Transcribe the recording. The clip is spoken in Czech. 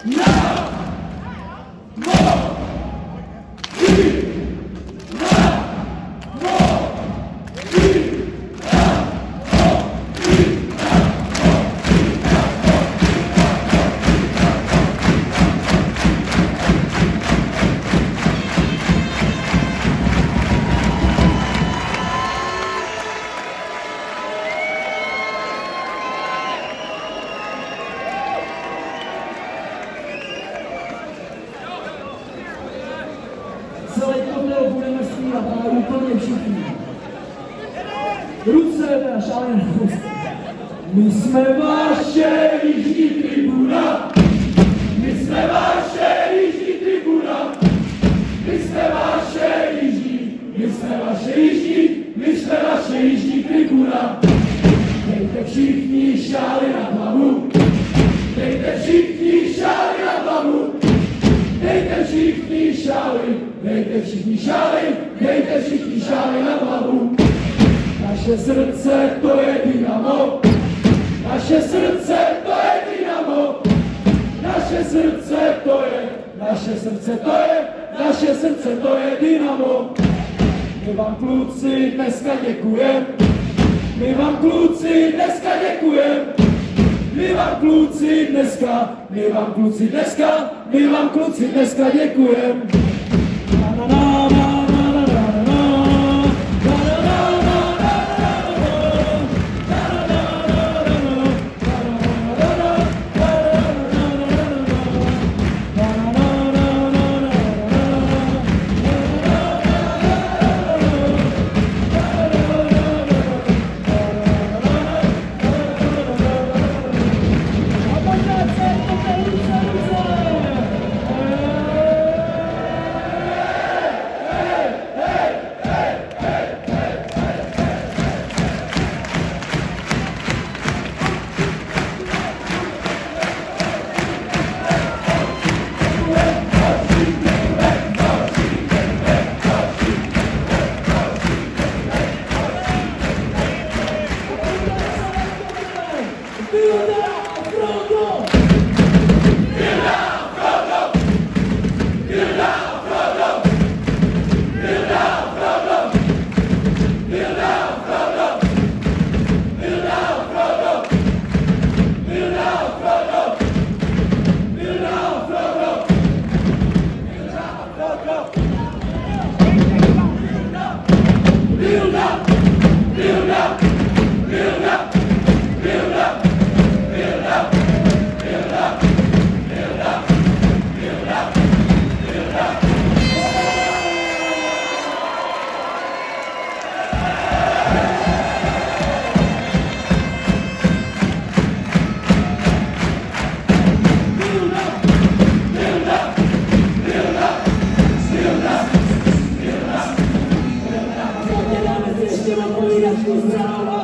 Celý kotel budeme zpívat, ale úplně všichni. Ruce na šále na hůzce. My jsme vaše jižní tribuna. My jsme vaše jižní tribuna. My jsme vaše jižní. My jsme vaše jižní. My jsme vaše jižní tribuna. Dejte všichni šály na hlavu. Dejte všichni šály na hlavu. Dejte všichni šály. Dejte všichni šály. Dejte všichni šály na hlavu. Naše srdce to je Dynamo. Naše srdce to je Dynamo. Naše srdce to je. Naše srdce to je. Naše srdce to je Dynamo. My vám kluci dneska děkujem. My vám kluci dneska děkujem. My vám kluci dneska. My vám kluci dneska. My vám kluci dneska děkujem. Ještě mám povídačku zprávu.